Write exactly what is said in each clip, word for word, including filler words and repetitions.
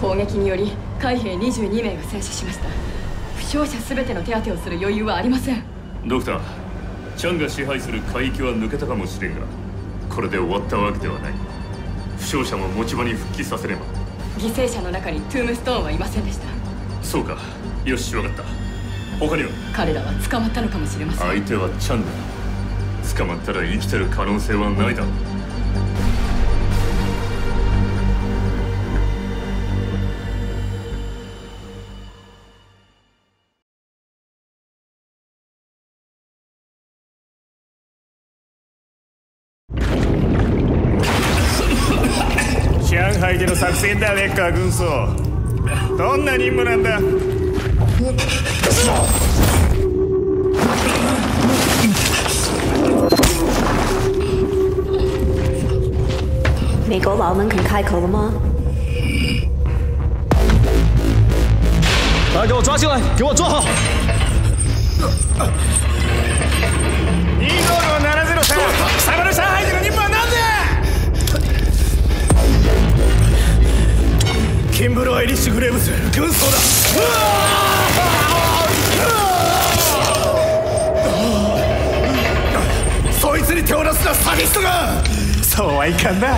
攻撃により海兵にじゅうにめいが戦死しました。負傷者すべての手当てをする余裕はありません。 ドクター、チャンが支配する海域は抜けたかもしれんが、これで終わったわけではない。負傷者も持ち場に復帰させれば。 犠牲者の中にトゥームストーンはいませんでした。 そうか、よし、分かった。他には？彼らは捕まったのかもしれません。 相手はチャンだ。捕まったら生きてる可能性はないだろう。 上海での作戦だ、レッカー軍曹。どんな任務なんだ？ 美国佬们肯开口了吗？ 把他给我抓进来，给我抓好。 にごーごーななゼロさん、貴様の上海での任務は何だ？キンブロー・エリッシュ・グレーブス、軍曹だ。そいつに手を出すな、サディストが。そうはいかんな。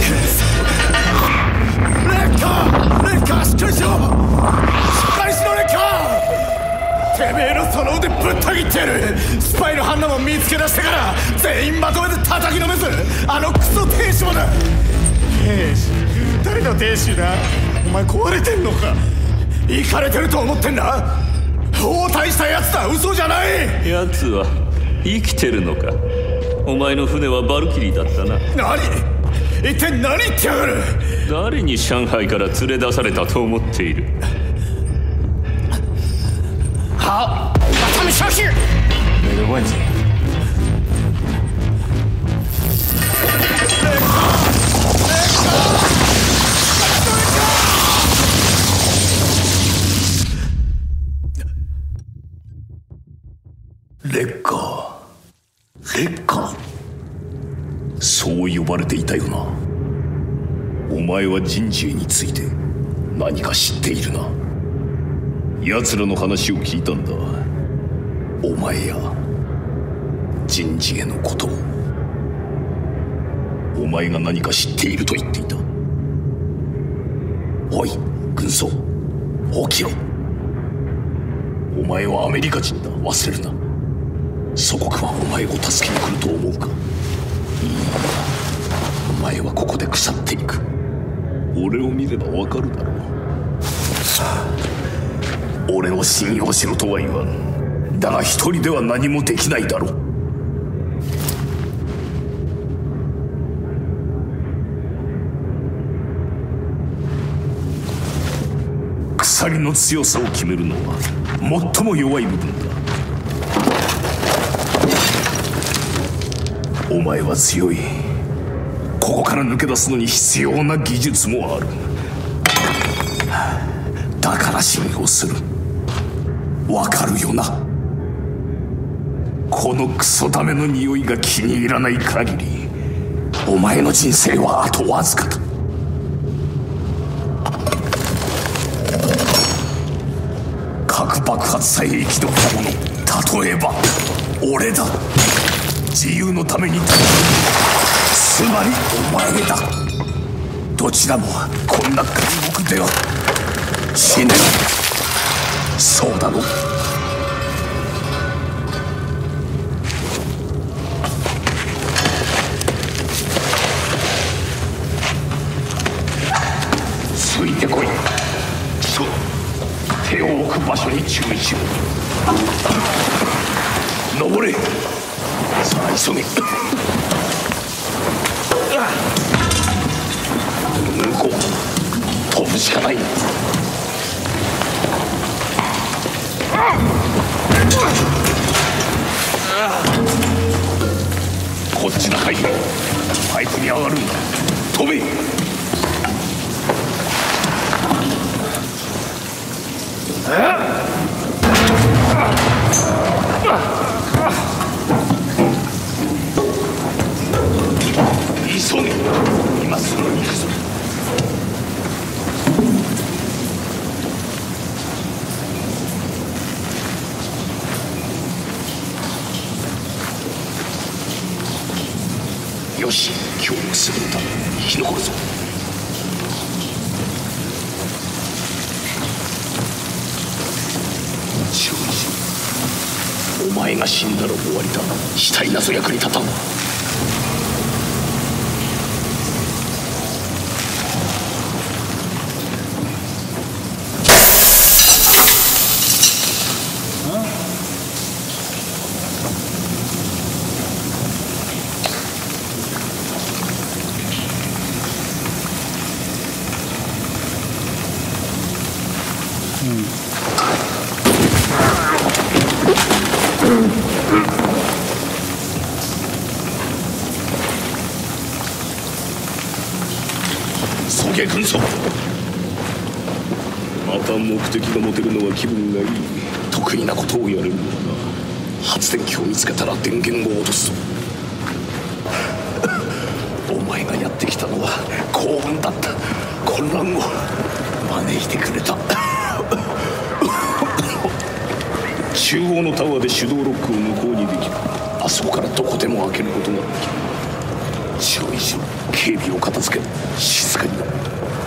レッカーレッカー、しっかりしろ。しっかりしろ、レッカー。てめえのその腕ぶった切ってやる。スパイのハンナも見つけ出してから全員まとめて叩きのめす。あのクソ亭主もだ。亭主？誰の亭主だ？お前壊れてんのか？イカれてると思ってんだ？大大したやつだ、嘘じゃない。 やつは生きてるのか？お前の船はバルキリーだったな。 何？一体何言ってやがる？ 誰に上海から連れ出されたと思っている？ 好，把他们消失。没个问题。 レッカー、レッカー、そう呼ばれていたよな。お前は人事について何か知っているな。奴らの話を聞いたんだ。お前や人事のことを。お前が何か知っていると言っていた。おい軍曹、起きろ。お前はアメリカ人だ、忘れるな。祖国はお前を助けに来ると思うか？いいや、お前はここで腐っていく。俺を見ればわかるだろう。俺を信用しろとは言わん。だが一人では何もできないだろう。鎖の強さを決めるのは最も弱い部分だ。お前は強い。ここから抜け出すのに必要な技術もある。だから信用する。わかるよな。このクソダメの匂いが気に入らない限り、お前の人生はあとわずかだ。核爆発さえ生き残った者、例えば俺だ。自由のために戦う、つまりお前だ。どちらもこんな監獄では死ねない。そうだろう。ついてこい。そう、手を置く場所に注意しろ。登れ。さあ急げ。向こう飛ぶしかない。こっちだ。海兵パイプに上がるんだ。飛べ。急げ。今すぐに行くぞ。 よし、協力するんだ。生き残るぞ。注意しろ。お前が死んだら終わりだ。死体なぞ役に立たんわ。そげ軍曹、また目的が持てるのは気分がいい。得意なことをやれるのだな。発電機を見つけたら電源を落とすぞ。お前がやってきたのは幸運だった。混乱を招いてくれた。中央のタワーで手動ロックを無効にできる。あそこからどこでも開けることができる。注意しろ。警備を片付け、静かにな。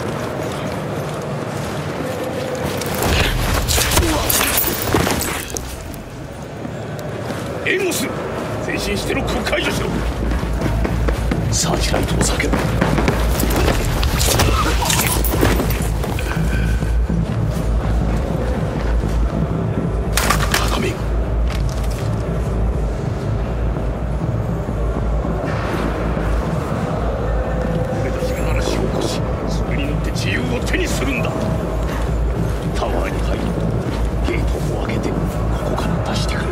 援護する。前進してロックを解除しろ。サーチライトを避けろ。高め。俺たちが嵐を起こし、それに乗って自由を手にするんだ。タワーに入り、ゲートを開けてここから出してくれ。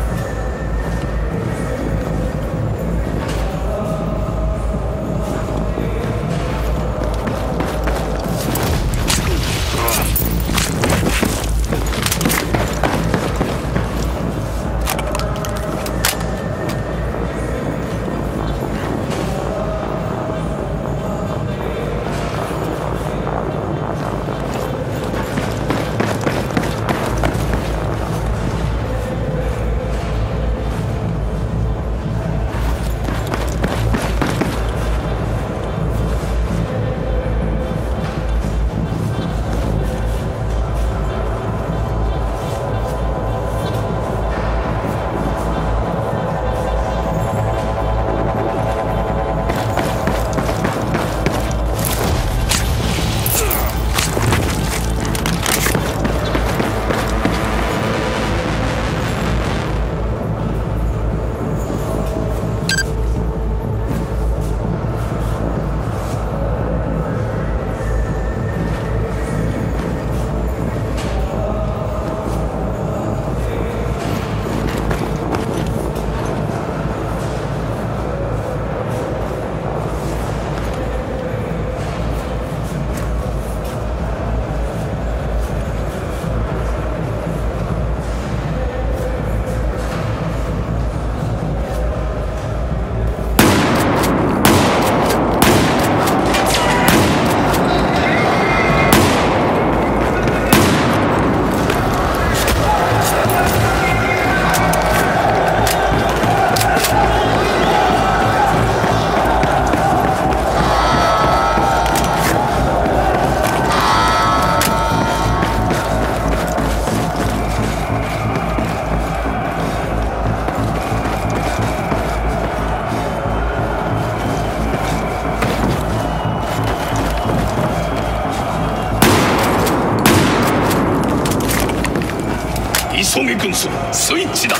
急げ軍曹、スイッチだ。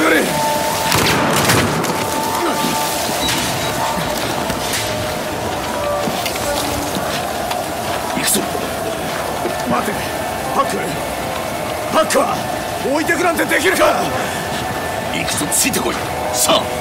がれ。 行くぞ。 待て、パックパックは置いてくなんてできるか。 行くぞ、ついてこい。さあ。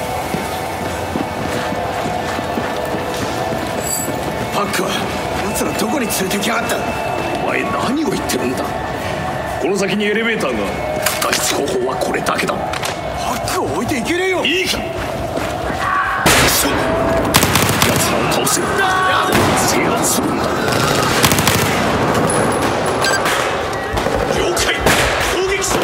パックは奴らどこに連れてきやがった。 お前何を言ってるんだ。この先にエレベーターが。脱出方法はこれだけだ。 パックを置いていけねえよ。 いいか。そう。奴らを倒せ。制圧するんだ。了解。攻撃しろ。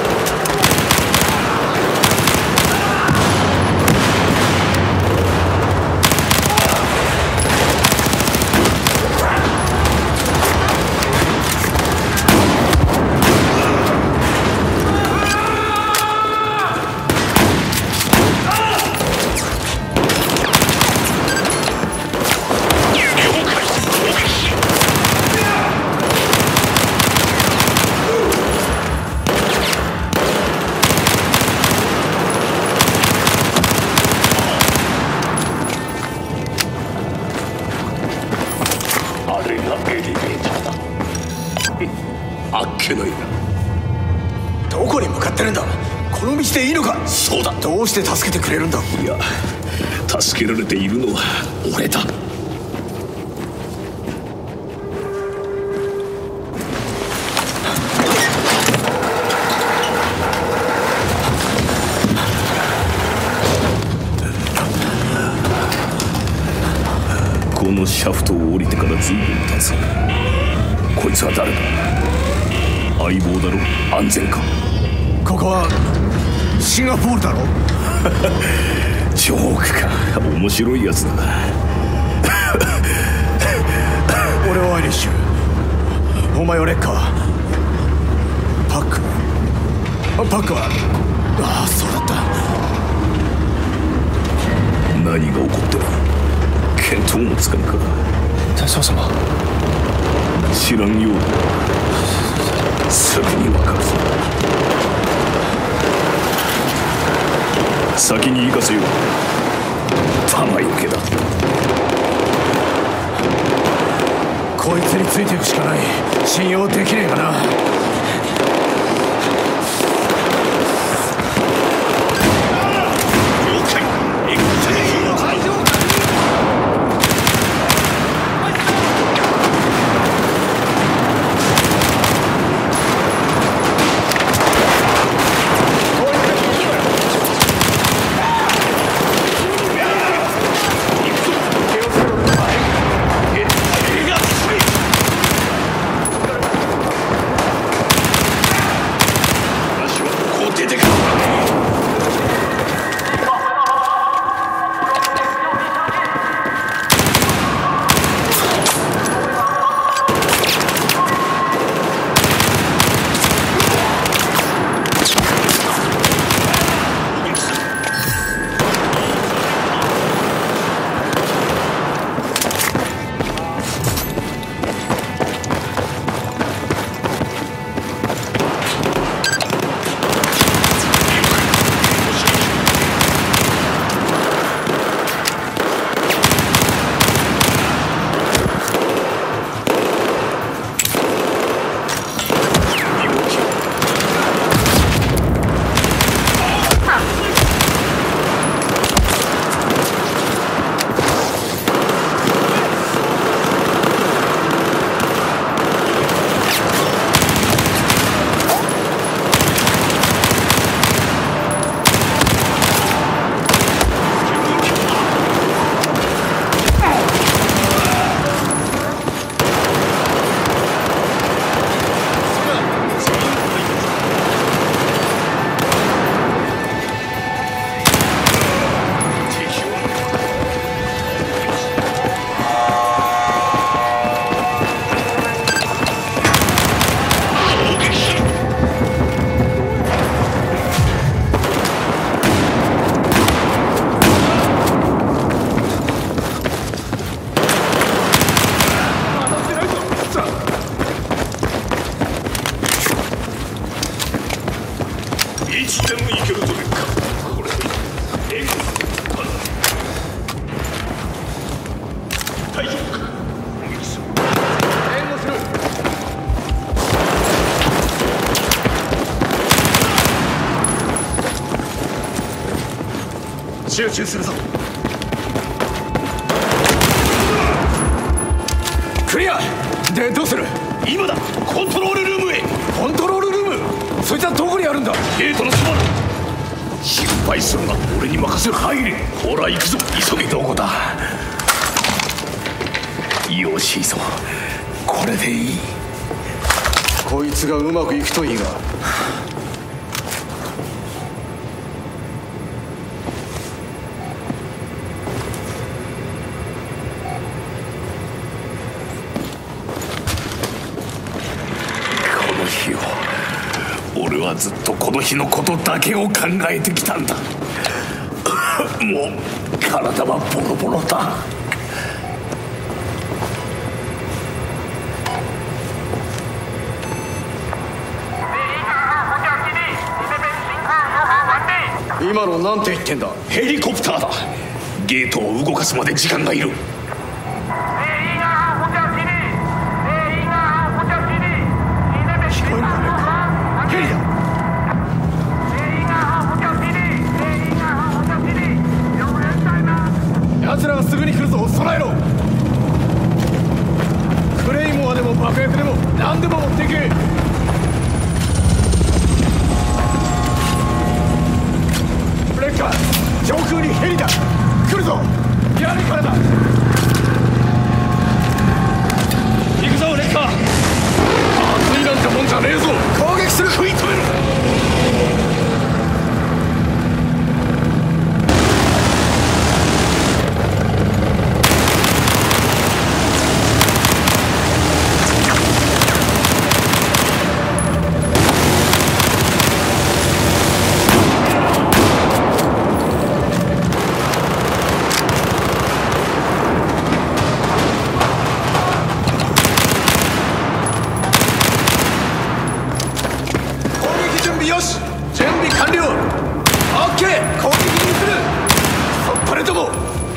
あっけないな。 どこに向かってるんだ。この道でいいのか。 そうだ。 どうして助けてくれるんだ。 いや、助けられているのは俺だ。このシャフトを降りてから随分経つ。こいつは誰だ。相棒だろ。安全か。 ここはシンガポールだろ。 ジョークか。面白いやつだ。 俺はアイリッシュ、お前はレッカー。パックパックは。ああ、そうだった。 何が起こってる。見当もつかんか。 大将様。 知らんようだ。すぐにわかるぞ。先に行かせよう。玉よけだ。 こいつについていくしかない。信用できねえかな。 いつでも行けるというか。 集中するぞ。クリアでどうする？ 今だ。コントロールルームへ。 コントロールルーム？そいつはどこにあるんだ？ ゲートのそばだ。心配するな、俺に任せる。入れ。ほら行くぞ、急げ。どこだ？よしいいぞ、これでいい。 こいつがうまくいくといいが。 俺はずっとこの日のことだけを考えてきたんだ。もう体はボロボロだ。 今のなんて言ってんだ？ ヘリコプターだ。ゲートを動かすまで時間がいる。 奴らはすぐに来るぞ。備えろ。クレイモアでも爆薬でも何でも持っていけ。レッカー、上空にヘリだ。来るぞ。屋根からだ。行くぞレッカー。熱いなんてもんじゃねえぞ。攻撃する。食い止める。よし、準備完了。オッケー、攻撃にする。そっぱれども。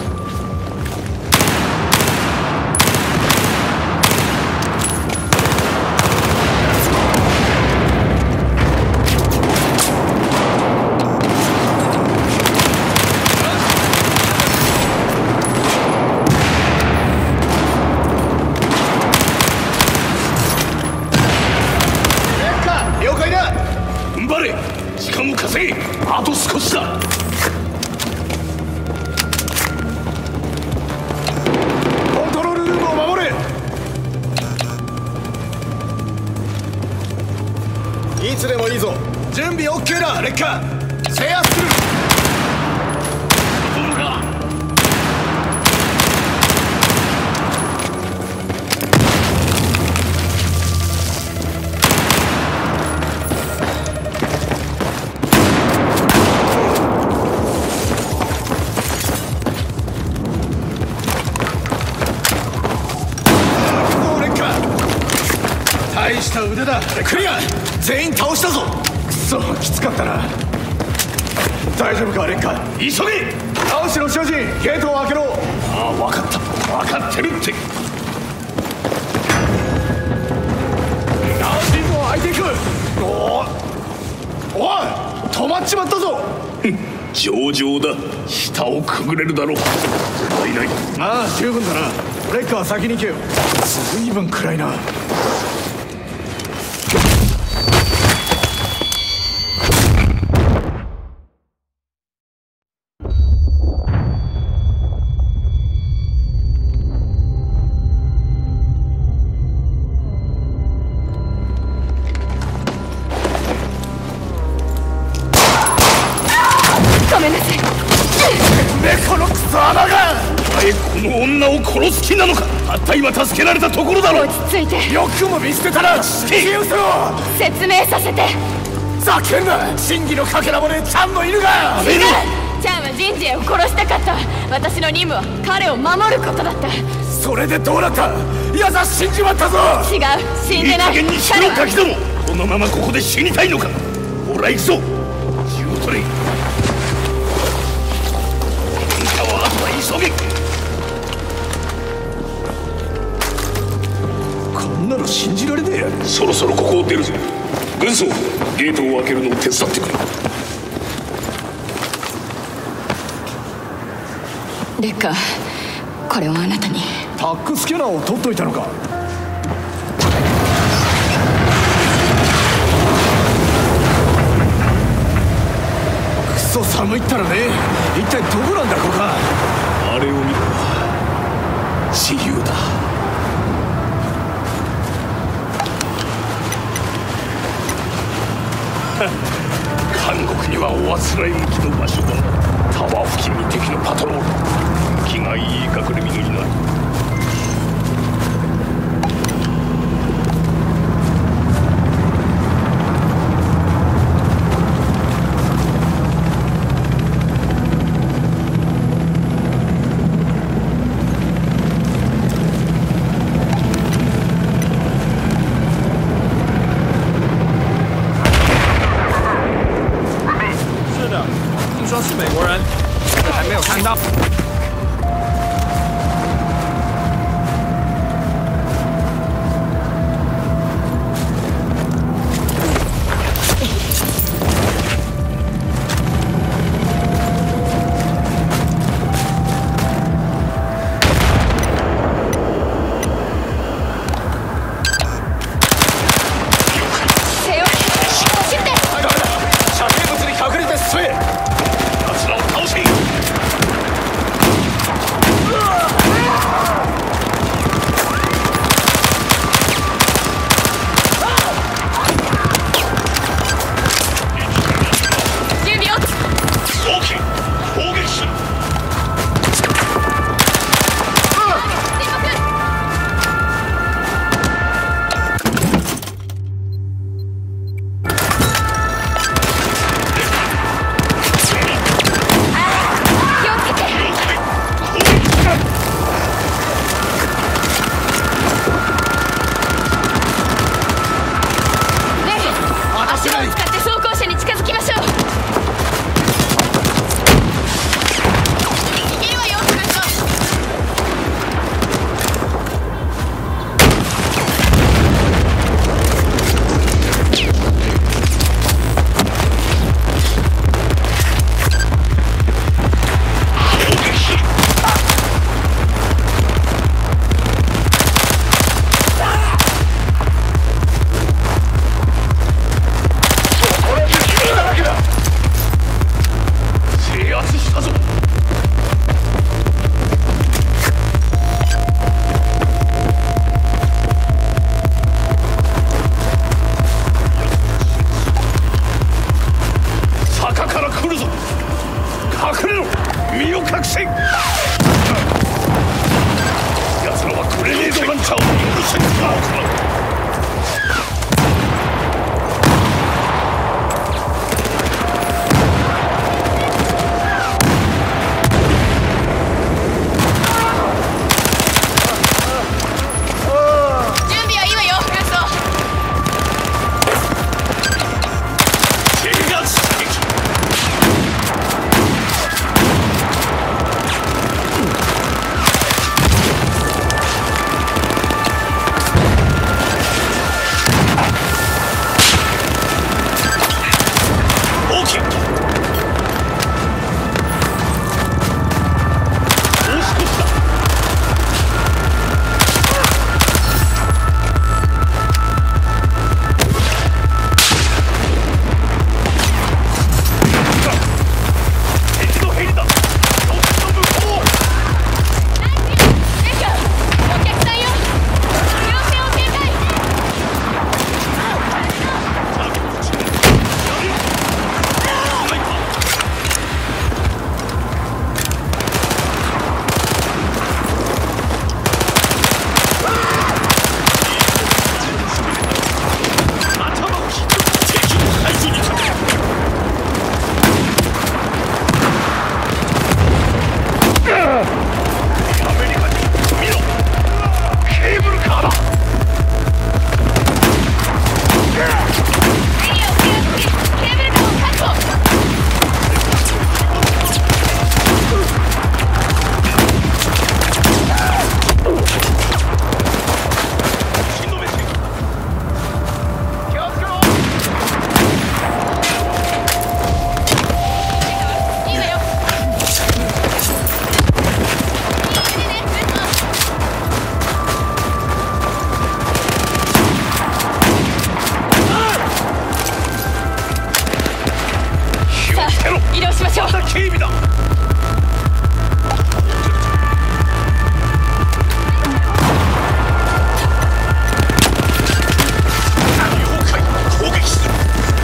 了解だ。踏ん張れ。時間を稼げ。あと少しだ。コントロールルームを守れ。いつでもいいぞ。準備 OK だ。レッカー制圧する。どうか。大した腕だ。クリア。全員倒したぞ。くそ、きつかったな。大丈夫かレッカー。急げ。倒しろ主人。ゲートを開けろ。ああ、分かった分かってるって。ナーシンを開いていく。おおおい、止まっちまったぞ。 上々だ。下をくぐれるだろう。いない。 ああ、十分だな。レッカー先に行けよ。随分暗いな。 ごめんなさい。 猫のクソ穴が。 お前この女を殺す気なのか。たった今助けられたところだろ。 落ち着いて。 よくも見捨てたな。気をつけろ。 説明させて。 ざけんな。真偽のかけらもねチャンの犬が。 違う。チャンは人事を殺したかった。私の任務は彼を守ることだった。 それでどうなった。やさ死んじまったぞ。 違う、死んでない。 いい加減にしろガキども。このままここで死にたいのか。ほら行くぞ。銃を取れ。あとは急げ。 こんなの信じられねえや。 そろそろここを出るぜ。軍曹、ゲートを開けるのを手伝ってくれ。 レッカー、これをあなたに。 タックスキャナーを取っといたのか。クソ寒いったらね。一体どこなんだここは。 あれを見ろ。自由だ。韓国にはおあつらい向きの場所だ。タワー付近に敵のパトロール。気がいい隠れ蓑になる。 是美国人，但是还没有看到。 遮蔽物に隠れて進め。奴らを倒せ。 移動しましょう。 また警備だ。攻撃する。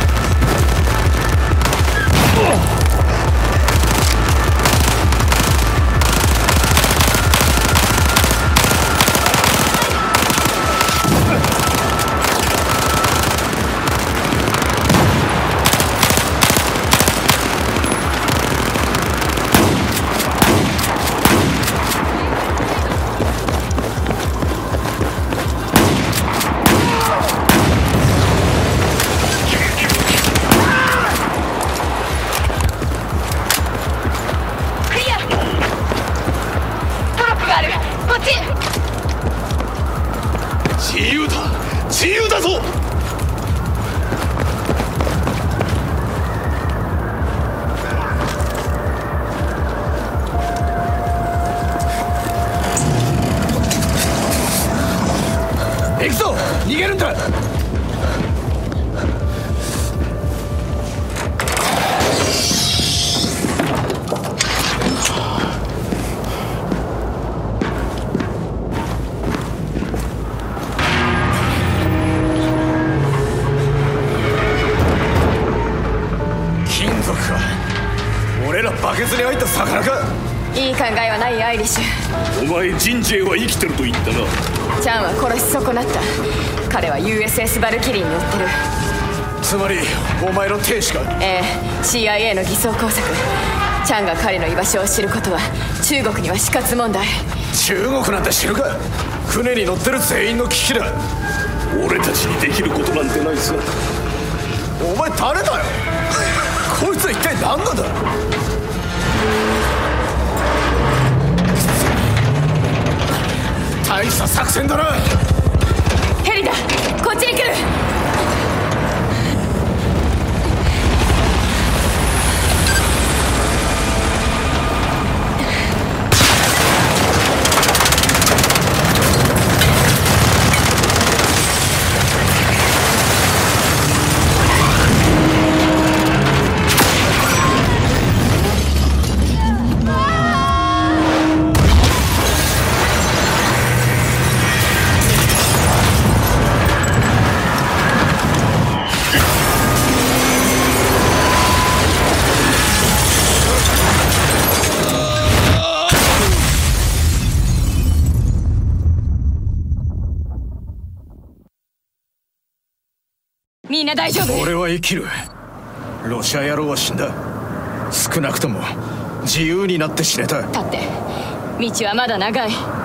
自由だ、自由だぞ。行くぞ、逃げるんだ。俺らバケツに入った魚か。 いい考えはないアイリッシュ。 お前ジンジェイは生きてると言ったな。 チャンは殺し損なった。彼は ユーエスエス バルキリーに乗ってる。 つまりお前の亭主か。 ええ、 シーアイエー の偽装工作。チャンが彼の居場所を知ることは中国には死活問題。 中国なんて知るか。船に乗ってる全員の危機だ。 俺たちにできることなんてないさ。 お前誰だよ。こいつは一体何なんだ。大した作戦だな。 ヘリだ、こっちに来る。みんな大丈夫？ 俺は生きる。ロシア野郎は死んだ。少なくとも自由になって死ねた。 だって道はまだ長い。